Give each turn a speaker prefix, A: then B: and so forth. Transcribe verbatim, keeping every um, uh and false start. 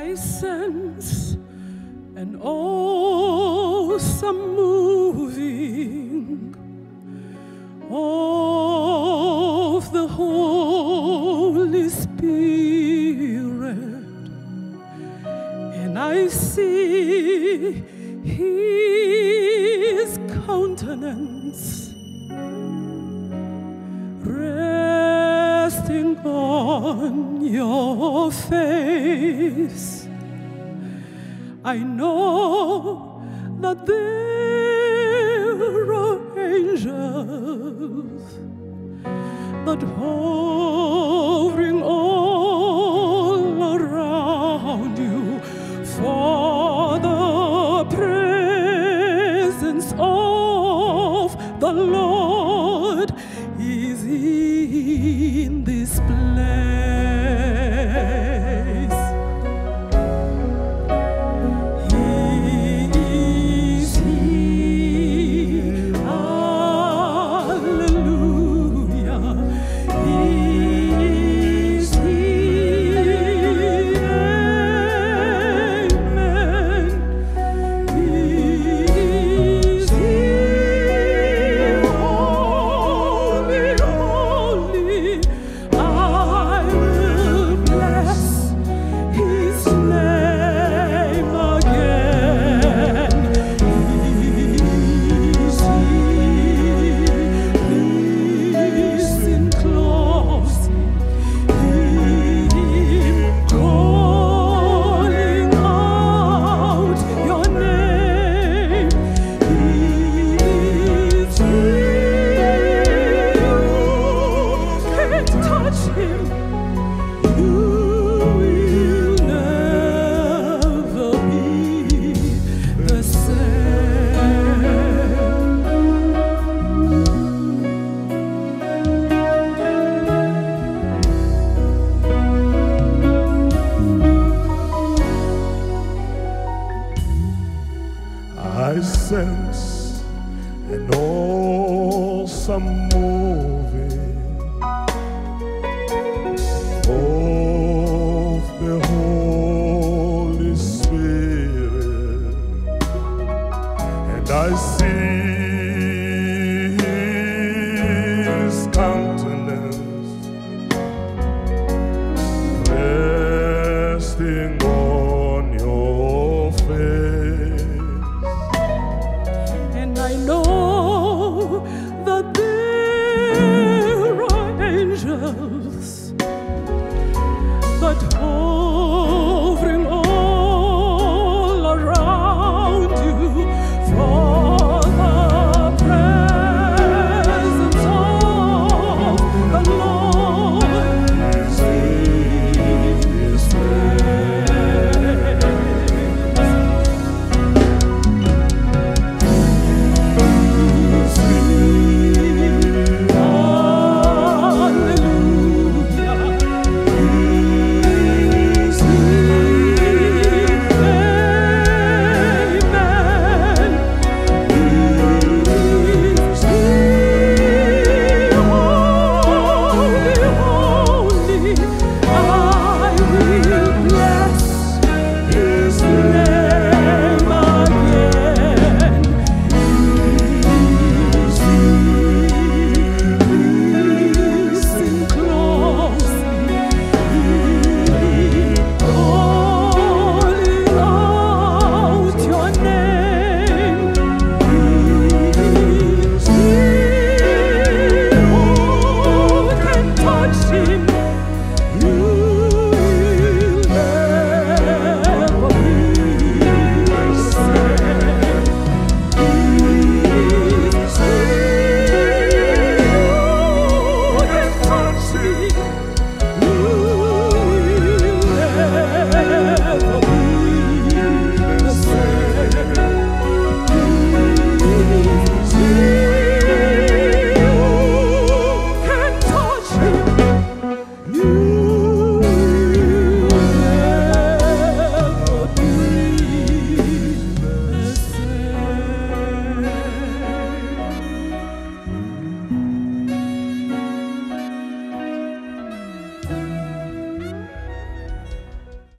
A: I sense an awesome moving of the Holy Spirit, and I see His countenance resting on your face. I know that there are angels that hovering all around you, for the presence of the Lord is in this place.
B: I sense an awesome moving of the Holy Spirit, and I see His countenance resting on